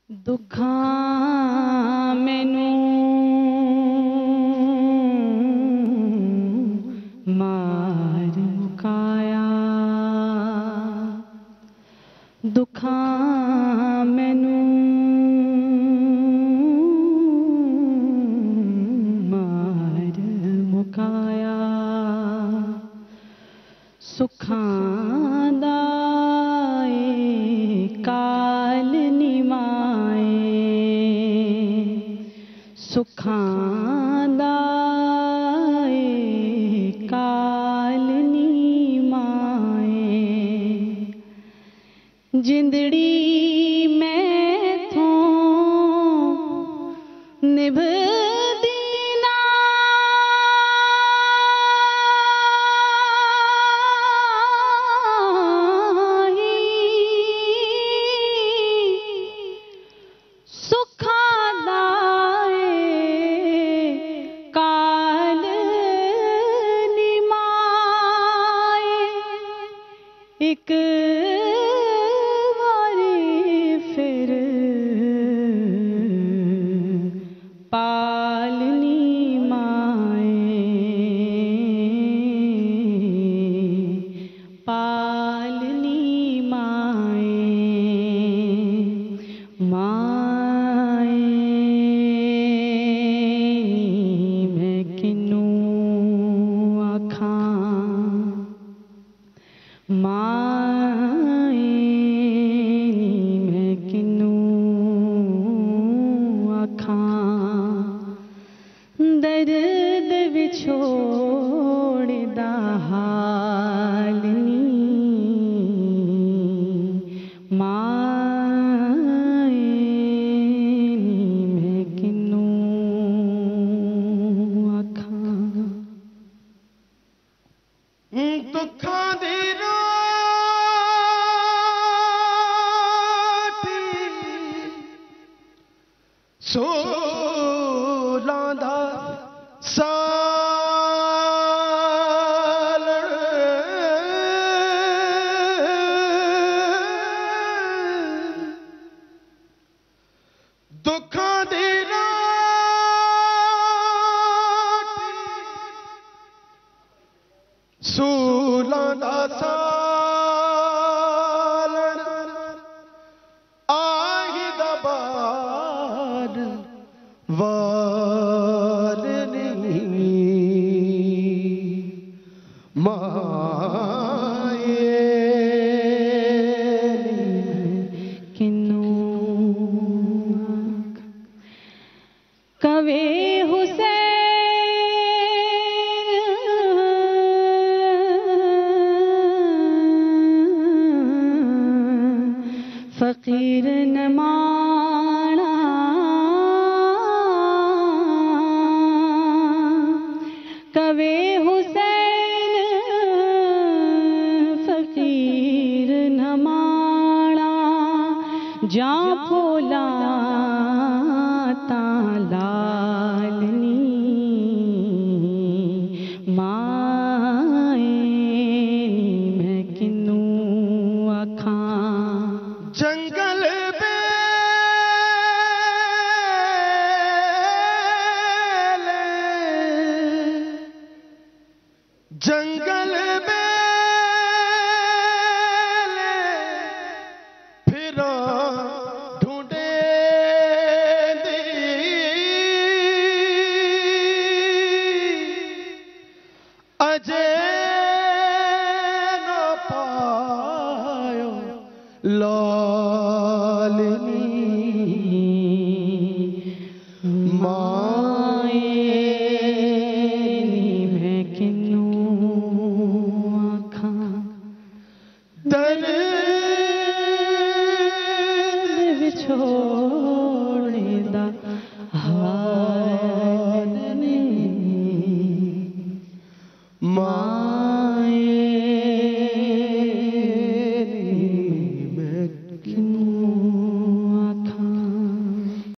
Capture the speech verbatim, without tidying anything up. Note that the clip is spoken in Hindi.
दुखां मैनू मार मुकाया, दुखां मैनू मार मुकाया, सुखां दा काल निमाए, सुखां दा काल निमाए, जिंदड़ी मैथों निभदी ना, सुखां दा काल निमाए, एक पालनी माए, पालनी माए, माए मैं किनू आखां, माए मैं किनू आखां, दर्द विछोड़दा हाल नी, माए नी मैं किनू आखां। दुखां दी रोटी सोलां दा सालण, दुखां दी रोटी सोलां दा सालण, आही दा बार वार माए किनू कवे हुसैन फकीर न माना, कवे हुसैन फकीर न माना, जा फोला ता लालनी, माए मैं किनू आखां, जंगल जंगल बेले फिरा ढूंढे दी, अजे न पायो ला